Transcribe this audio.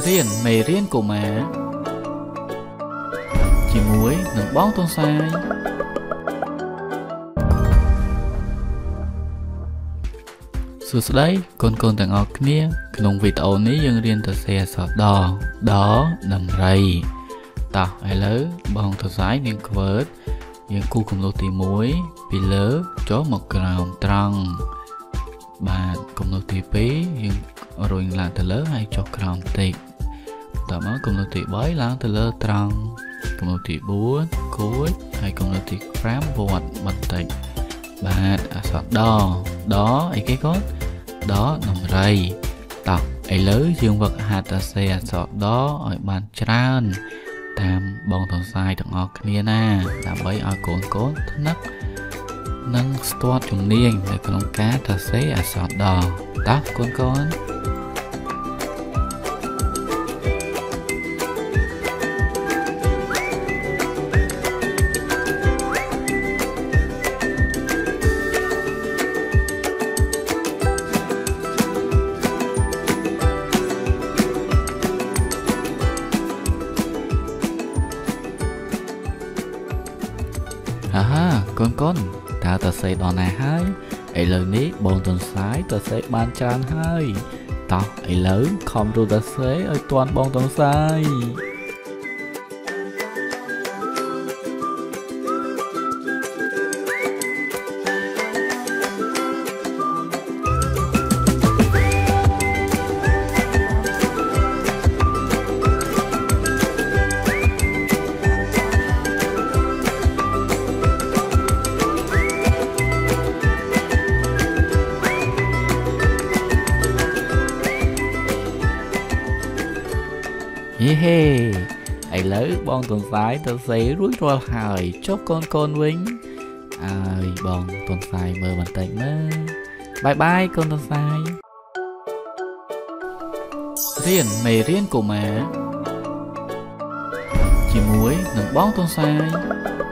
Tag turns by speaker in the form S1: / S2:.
S1: រៀនមេរៀនកុមារជាមួយនឹងបងទុនសាយសួស្តីកូនទាំងអស់គ្នាក្នុងវីដេអូនេះយើងរៀនទៅសេអក្សរដដំរីតោះឥឡូវបងទុនសាយនាង Word យើងគូគំនូសទី1ពីលើចុះមកក្រោមត្រង់បាទគំនូសទី2យើងរុញឡើងទៅលើហើយចុះក្រោមតិចតើមកគំនូសទី3ឡើងទៅលើត្រង់គំនូសទី4គួចហើយគំនូសទី5វត្តបន្តិចបាទអក្សរដអីគេកូនដដំរីតោះឥឡូវយើងវឹកហាត់សរសេរអក្សរដឲ្យបានច្រើនតាមបងទន្សាយទាំងអស់គ្នាណាដើម្បីឲ្យកូនថ្នឹកនិងស្ទាត់ជំនាញនៅក្នុងការសរសេរអក្សរដតោះកូនកូនតើសរសេរដល់ណាហើយឥឡូវនេះបងទុនសាយសរសេរបានច្រើនហើយតោះឥឡូវខំរូបសរសេរឲ្យទាន់បងទុនសាយហេឥឡូវបងទុនសាយទៅសេរួចរាល់ហើយចុះកូនវិញអើយបងទុនសាយមើលបន្តិចមើលបាយកូនទុនសាយរៀនមេរៀនកុមារជាមួយនឹងបងទុនសាយ